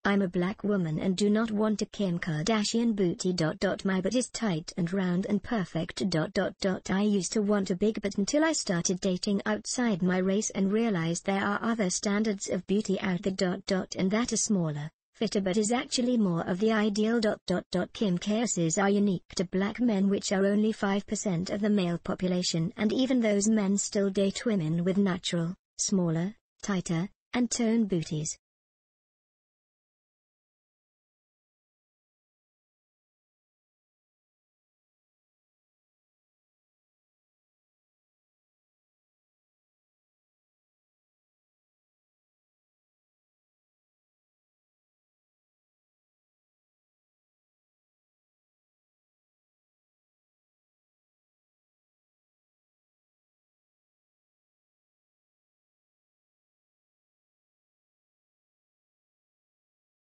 I'm a black woman and do not want a Kim Kardashian booty. My butt is tight and round and perfect. I used to want a big butt until I started dating outside my race and realized there are other standards of beauty out there. And that a smaller, fitter butt is actually more of the ideal. Kim K's are unique to black men, which are only 5% of the male population, and even those men still date women with natural, smaller, tighter, and toned booties.